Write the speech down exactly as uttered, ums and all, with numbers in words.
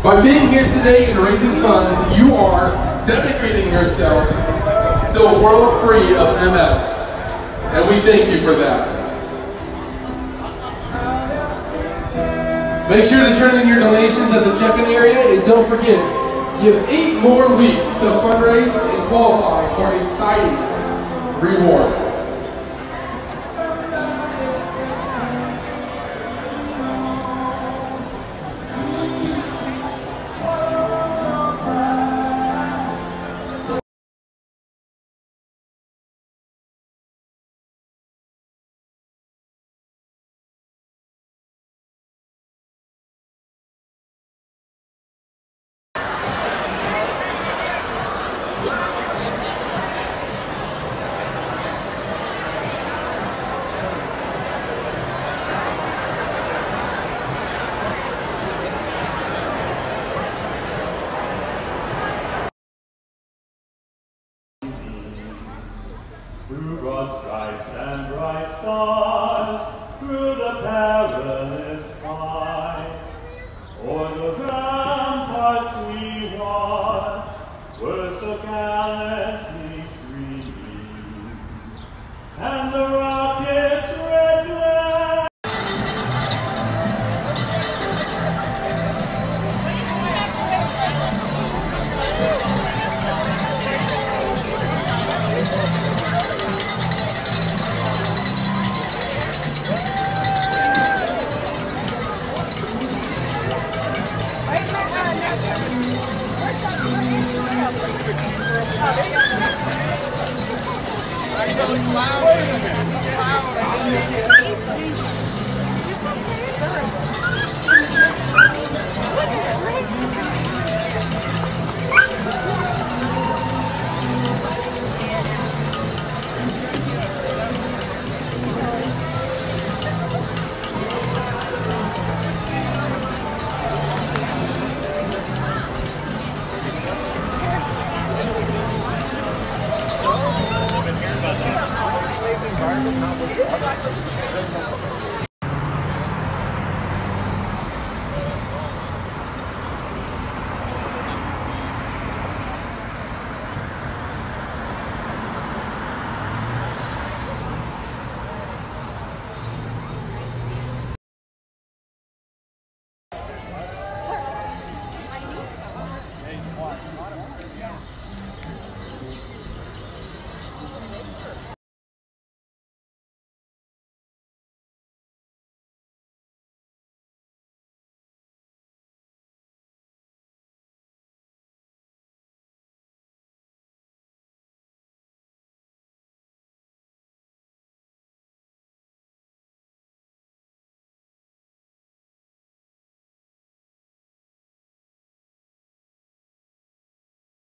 By being here today and raising funds, you are dedicating yourself to a world free of M S. And we thank you for that. Make sure to turn in your donations at the check-in area, and don't forget, you have eight more weeks to fundraise and qualify for exciting rewards. Through broad stripes and bright stars, through the perilous